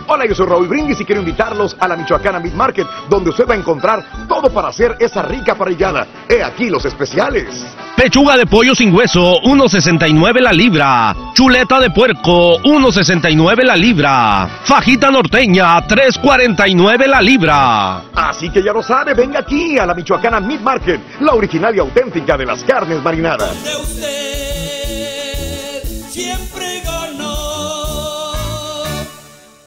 Hola, yo soy Raúl Brindis y quiero invitarlos a la Michoacana Meat Market, donde usted va a encontrar todo para hacer esa rica parrillada. He aquí los especiales. Pechuga de pollo sin hueso, 1.69 la libra. Chuleta de puerco, 1.69 la libra. Fajita norteña, 3.49 la libra. Así que ya lo sabe, venga aquí a la Michoacana Meat Market, la original y auténtica de las carnes marinadas. Donde usted siempre